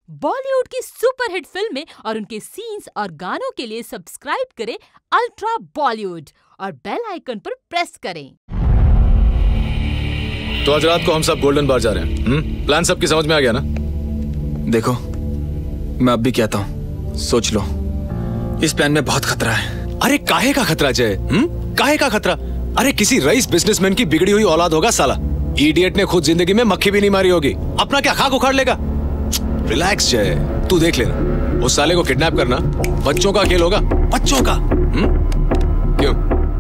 बॉलीवुड की सुपरहिट फिल्में और उनके सीन्स और गानों के लिए सब्सक्राइब करें अल्ट्रा बॉलीवुड और बेल आइकन पर प्रेस करें। तो आज रात को हम सब गोल्डन बार जा रहे हैं। प्लान सबकी समझ में आ गया ना? देखो, मैं अब भी कहता हूँ, सोच लो, इस प्लान में बहुत खतरा है। अरे काहे का खतरा जय? काहे का खतरा? अरे किसी रईस बिजनेसमैन की बिगड़ी हुई औलाद होगा साला। इडियट ने खुद जिंदगी में मक्खी भी नहीं मारी होगी, अपना क्या खाक उखाड़ लेगा। रिलैक्स जय, तू देख लेना, उस साले को किडनैप करना बच्चों का खेल होगा, बच्चों का। क्यों?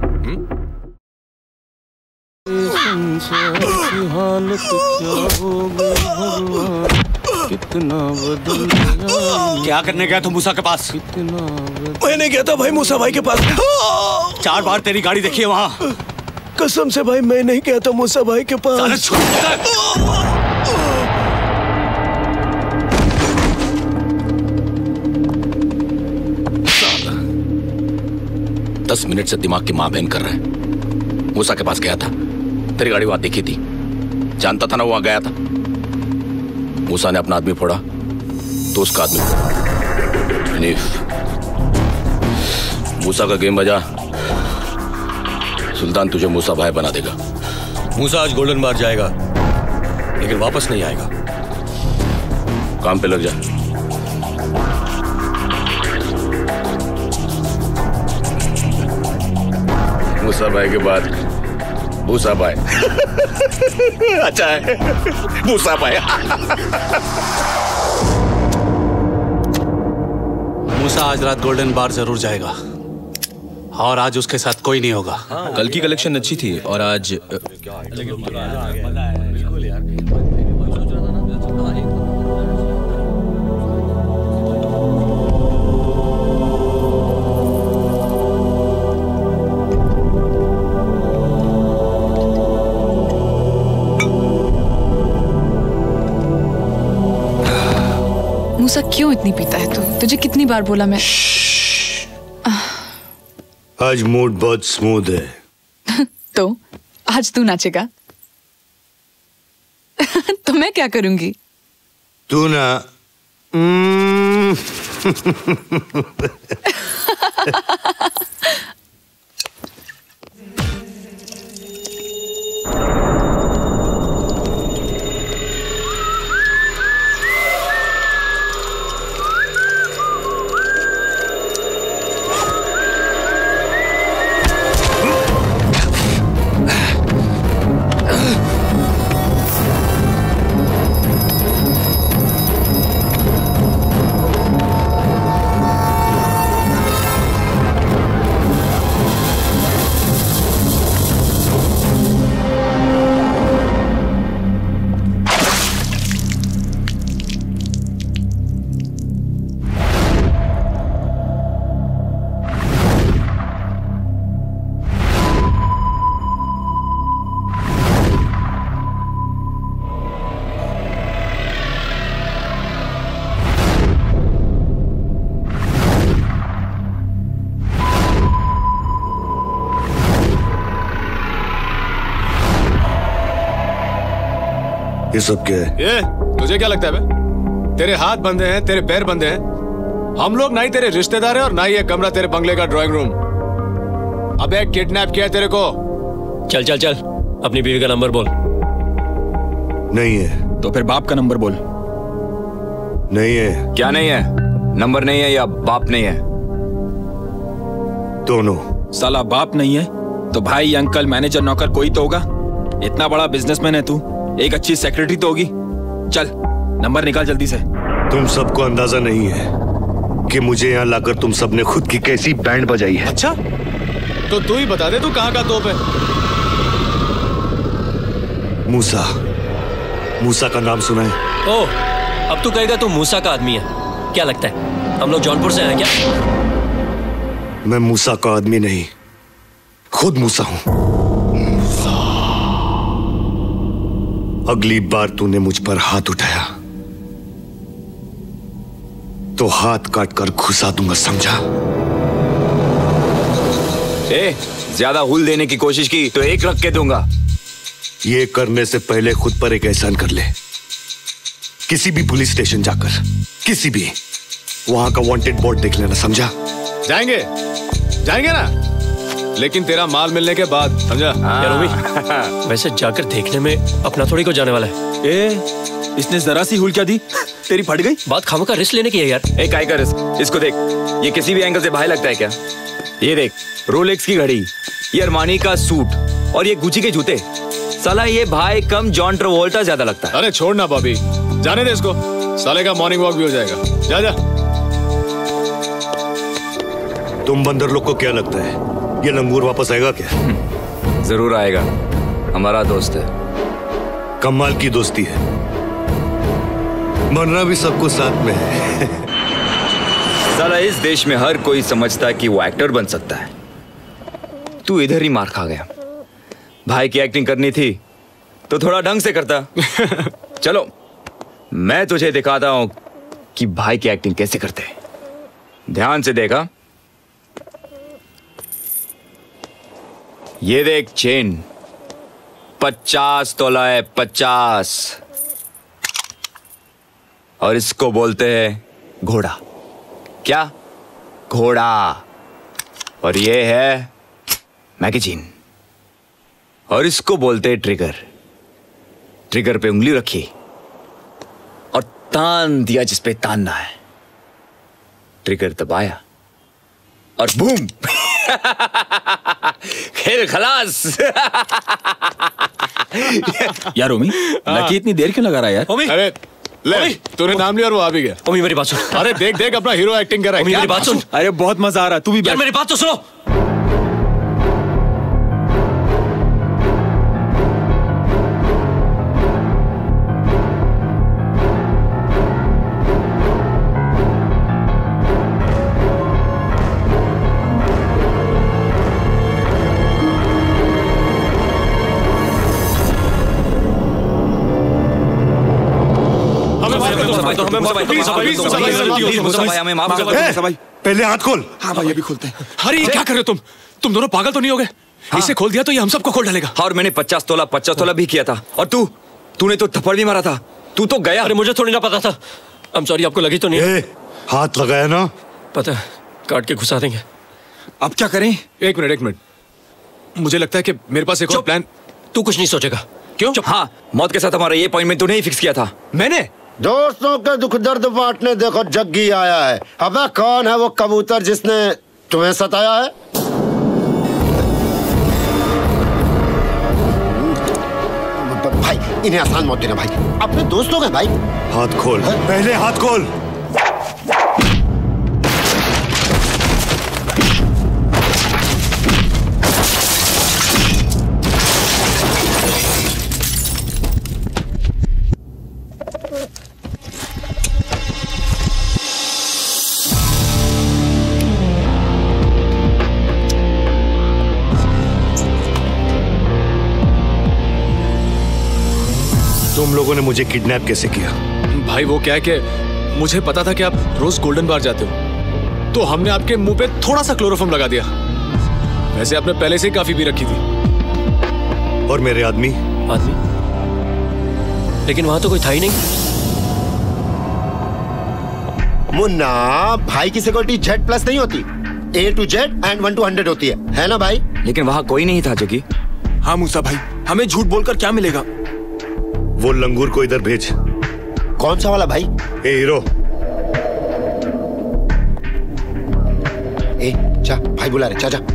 कितना बदल क्या करने गया तू मूसा के पास? मैंने गया था भाई मूसा भाई के पास। 4 बार तेरी गाड़ी देखी है वहाँ। कसम से भाई मैं नहीं गया था मूसा भाई के पास। 10 मिनट से दिमाग की माँ बहन कर रहा है। मूसा के पास गया था, तेरी गाड़ी वहां देखी थी, जानता था ना वहां गया था। मूसा ने अपना आदमी फोड़ा तो उसका आदमी हनीफ। मूसा का गेम बजा, सुल्तान तुझे मूसा भाई बना देगा। मूसा आज गोल्डन बार जाएगा लेकिन वापस नहीं आएगा। काम पे लग जा। मूसा भाई के बाद मूसा भाई। अच्छा है मूसा भाई। मूसा आज रात गोल्डन बार जरूर जाएगा और आज उसके साथ कोई नहीं होगा। कल की कलेक्शन अच्छी थी और आज मूसा क्यों इतनी पीता है तू? तुझे कितनी बार बोला मैं। आज मूड बहुत स्मूथ है। तो आज तू नाचेगा? तो मैं क्या करूंगी? तू ना ये सब क्या है? ये तुझे क्या लगता है बे? तेरे हाथ बंधे हैं, तेरे पैर बंधे हैं। हम लोग ना ही तेरे रिश्तेदार हैं और ना ही ये कमरा तेरे बंगले का ड्राइंग रूम। अबे किडनैप किया तेरे को। चल चल चल, अपनी बीवी का नंबर बोल। नहीं है। तो फिर बाप का नंबर बोल। नहीं है। क्या नहीं है? नंबर नहीं है या बाप नहीं है? दोनों। साला बाप नहीं है तो भाई, अंकल, मैनेजर, नौकर कोई तो होगा। इतना बड़ा बिजनेसमैन है तू, एक अच्छी सेक्रेटरी तो होगी। चल नंबर निकाल जल्दी से। तुम सबको अंदाजा नहीं है कि मुझे यहाँ लाकर तुम सबने खुद की कैसी बैंड बजाई है। अच्छा तो तू ही बता दे, तू कहाँ का तोप है? मूसा। मूसा का नाम सुना है? ओह, अब तू कहेगा तू मूसा का आदमी है। क्या लगता है हम लोग जौनपुर से हैं क्या? मैं मूसा का आदमी नहीं, खुद मूसा हूं। अगली बार तूने मुझ पर हाथ उठाया तो हाथ काट कर घुसा दूंगा, समझा? ज्यादा हुल देने की कोशिश की तो एक रख के दूंगा। ये करने से पहले खुद पर एक एहसान कर ले। किसी भी पुलिस स्टेशन जाकर किसी भी वहां का वांटेड बोर्ड देख लेना, समझा? जाएंगे जाएंगे ना, लेकिन तेरा माल मिलने के बाद, समझा? वैसे जाकर देखने में अपना थोड़ी को जाने वाला है। इसने जरा सी हुल क्या दी, तेरी फट गई। बात खामों का रिस्क लेने की है यार। एक काय का रिस्क, इसको देख, ये किसी भी एंगल से भाई लगता है क्या? ये देख, रोलेक्स की घड़ी, ये अरमानी का सूट और ये गुची के जूते, साला ये भाई कम जॉन ट्रेवोल्टा ज्यादा लगता है। अरे छोड़ ना बॉबी, जाने दे इसको, साले का मॉर्निंग वॉक भी हो जाएगा। जा जा। तुम बंदर लोग को क्या लगता है ये लंगूर वापस आएगा क्या? जरूर आएगा, हमारा दोस्त है। कमाल की दोस्ती है, मरना भी सबको साथ में है। साला इस देश में हर कोई समझता है कि वो एक्टर बन सकता है, तू इधर ही मार खा गया। भाई की एक्टिंग करनी थी तो थोड़ा ढंग से करता। चलो मैं तुझे दिखाता हूं कि भाई की एक्टिंग कैसे करते हैं। ध्यान से देखा, ये देख चेन 50 तोला है, 50, और इसको बोलते हैं घोड़ा। क्या? घोड़ा। और ये है मैगजीन, और इसको बोलते हैं ट्रिगर। ट्रिगर पे उंगली रखी और तान दिया जिस पे तानना है, ट्रिगर दबाया और बूम, खेल खलास। यार ओमी, लकी इतनी देर क्यों लगा रहा है यार? ओमी, अरे ले, तूने नाम लिया और वो आ भी गया। ओमी मेरी बात सुन। अरे देख देख, अपना हीरो एक्टिंग कर रहा है। ओमी मेरी बात सुन। अरे बहुत मजा आ रहा है, तू भी यार मेरी बात तो सुनो। पहले हाथ खोल। हाँ भाई, अभी खोलते हैं। अरे ये क्या कर रहे हो तुम दोनों पागल तो नहीं हो गए? इसे खोल दिया तो ये हम सबको खोल डालेगा। और मैंने 50 तोला भी किया था, और तूने तो थप्पड़ भी मारा था, तू तो गया। अरे मुझे थोड़ी ना पता था। आई एम सॉरी, आपको लगी तो नहीं? हाथ लगाया ना? पता है, काट के घुसा देंगे। अब क्या करें? एक मिनट, मुझे लगता है कि मेरे पास एक और प्लान। तू कुछ नहीं सोचेगा। क्यों? हाँ, मौत के साथ हमारा ये अपॉइंटमेंट तूने ही फिक्स किया था। मैंने? दोस्तों के दुख दर्द बांटने देखो जग्गी आया है। अबे कौन है वो कबूतर जिसने तुम्हें सताया है? भाई इन्हें आसान मौत देना भाई, अपने दोस्त लोग हैं भाई। हाथ खोल, पहले हाथ खोल। तुम लोगों ने मुझे किडनैप कैसे किया? भाई वो क्या है कि मुझे पता था कि आप रोज गोल्डन बार जाते हो, तो हमने आपके मुंह पे थोड़ा सा क्लोरोफॉर्म लगा दिया। वैसे आपने पहले से ही काफी भी रखी थी। और मेरे आदमी? लेकिन वहां तो कोई था ही नहीं। मुन्ना, भाई की सिक्योरिटी Z+ नहीं होती, A to Z and 1 to 100 होती है ना भाई? लेकिन वहां कोई नहीं था जगी। हाँ मूसा भाई, हमें झूठ बोलकर क्या मिलेगा? वो लंगूर को इधर भेज। कौन सा वाला भाई? ए हीरो। ए जा, भाई बुला रहे, जा।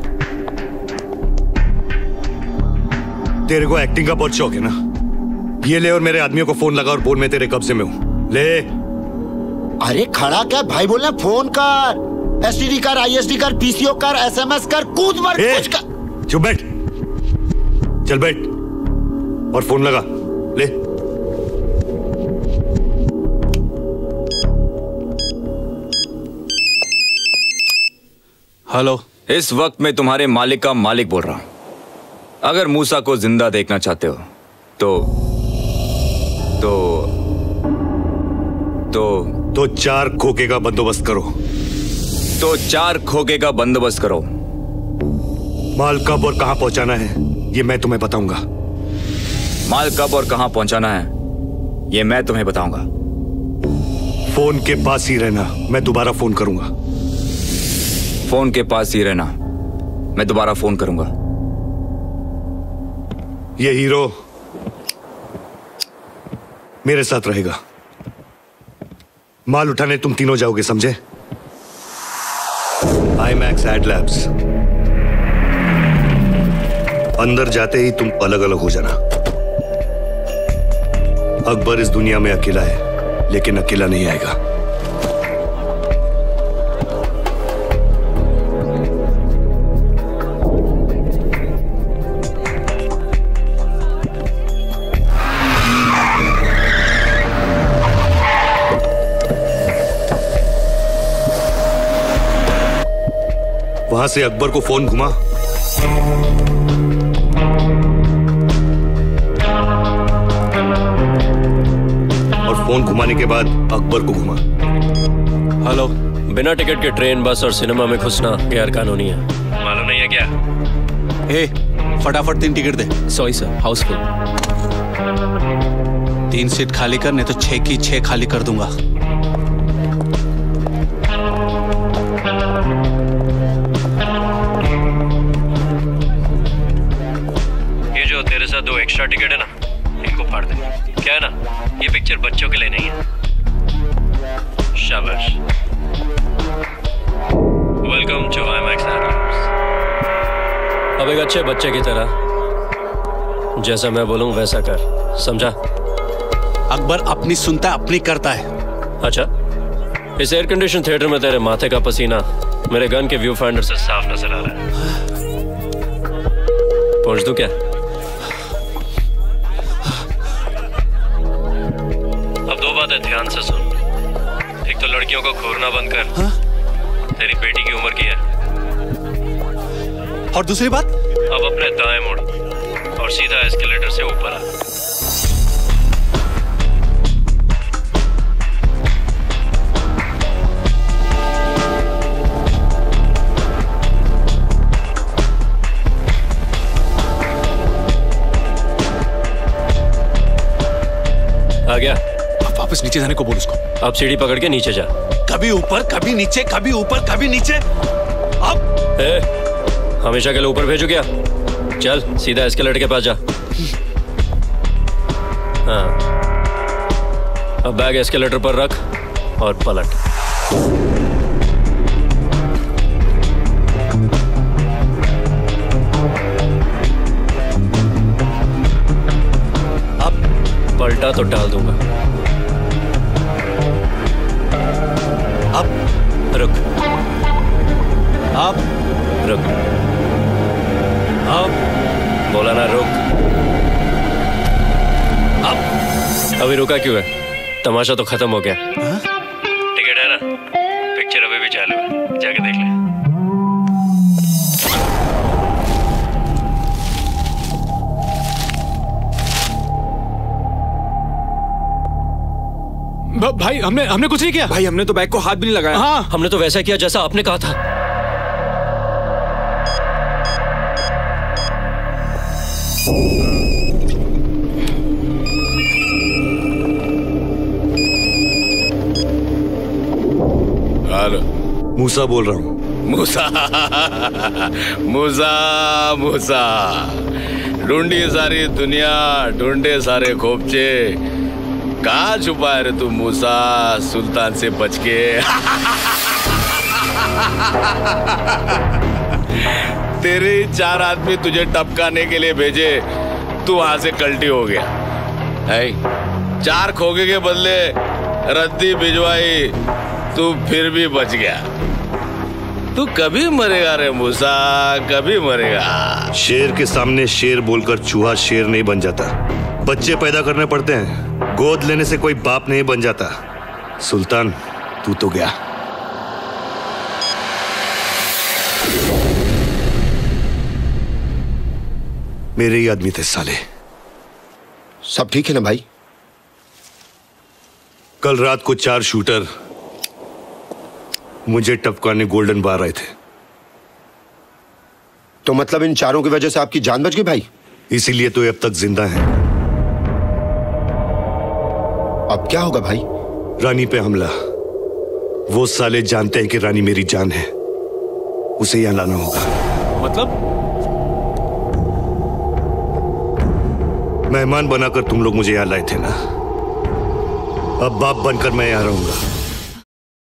तेरे को एक्टिंग का बहुत शौक है ना? ये ले और मेरे आदमियों को फोन लगा और बोल मैं तेरे कब्जे में हूं। ले। अरे खड़ा क्या भाई, बोलना फोन कर, STD कर, ISD कर, PCO कर, SMS कर, कूद मर कुछ कर। चुप बैठ, चल बैठ और फोन लगा। ले। हेलो। इस वक्त मैं तुम्हारे मालिक का मालिक बोल रहा हूं। अगर मूसा को जिंदा देखना चाहते हो तो 4 खोखे का बंदोबस्त करो। तो 4 खोखे का बंदोबस्त करो। माल कब और कहां पहुंचाना है ये मैं तुम्हें बताऊंगा। माल कब और कहां पहुंचाना है ये मैं तुम्हें बताऊंगा। फोन के पास ही रहना, मैं दोबारा फोन करूंगा। फोन के पास ही रहना, मैं दोबारा फोन करूंगा। ये हीरो मेरे साथ रहेगा। माल उठाने तुम तीनों जाओगे, समझे? IMAX Adlabs. अंदर जाते ही तुम अलग अलग हो जाना। अकबर इस दुनिया में अकेला है, लेकिन अकेला नहीं आएगा। वहां से अकबर को फोन घुमा। और फोन घुमाने के बाद अकबर को घुमा। हेलो। बिना टिकट के ट्रेन, बस और सिनेमा में घुसना गैर कानूनी है, मालूम नहीं है क्या? फटाफट 3 टिकट दे। Sorry sir, housefull. 3 सीट खाली कर, नहीं तो 6 की 6 खाली कर दूंगा। ये जो तेरे साथ 2 एक्स्ट्रा टिकट है ना, इनको फाड़ दे। क्या है ना, ये पिक्चर बच्चों के लिए नहीं है। शाबाश। Welcome to IMAX Adlabs. अब एक अच्छे बच्चे की तरह जैसा मैं बोलूं वैसा कर, समझा? अकबर अपनी सुनता है, अपनी करता है। अच्छा, इस एयर कंडीशन थिएटर में तेरे माथे का पसीना मेरे गन के व्यू फाइंडर से साफ नजर आ रहा है। पहुंच दूं क्या? अब 2 बातें ध्यान से सुन। एक तो लड़कियों को घूरना बंद कर। हाँ? तेरी बेटी की उम्र की है। और दूसरी बात? अब अपने दाएं मुड़ और सीधा एस्केलेटर से ऊपर आ। आ गया? अब वापस नीचे जाने को बोल उसको। अब सीढ़ी पकड़ के नीचे जा। कभी ऊपर, कभी नीचे, कभी ऊपर, कभी नीचे। अब हमेशा के लिए ऊपर भेजो क्या? चल सीधा एस्केलेटर के पास जा। हाँ, अब बैग एस्केलेटर पर रख और पलट। अब पलटा तो डाल दूंगा। अब रुक। अब रुक। अब बोला ना रुक। अब अभी रुका क्यों है? तमाशा तो खत्म हो गया। टिकट है ना? पिक्चर अभी भी चालू है, जाके देख ले। भाई हमने कुछ नहीं किया। भाई हमने तो बैग को हाथ भी नहीं लगाया। हाँ, हमने तो वैसा किया जैसा आपने कहा था। हेलो, मूसा बोल रहा हूँ। मूसा मूसा मूसा, ढूंढी सारी दुनिया, ढूंढे सारे खोपचे, कहाँ छुपा है रे तू मूसा सुल्तान से बच के? तेरे 4 आदमी तुझे टपकाने के लिए भेजे, तू वहां से कल्टी हो गया है। 4 खोगे के बदले रद्दी भिजवाई, तू फिर भी बच गया। तू कभी मरेगा रे मूसा, कभी मरेगा। शेर के सामने शेर बोलकर चूहा शेर नहीं बन जाता। बच्चे पैदा करने पड़ते हैं, गोद लेने से कोई बाप नहीं बन जाता। सुल्तान, तू तो गया। मेरे ही आदमी थे साले। सब ठीक है ना भाई? कल रात को 4 शूटर मुझे टपकाने गोल्डन बार आए थे। तो मतलब इन 4 की वजह से आपकी जान बच गई भाई? इसीलिए तो ये अब तक जिंदा है। अब क्या होगा भाई? रानी पे हमला। वो साले जानते हैं कि रानी मेरी जान है, उसे यहां लाना होगा। मतलब? मेहमान बनाकर तुम लोग मुझे यहां लाए थे ना, अब बाप बनकर मैं यहां रहूंगा।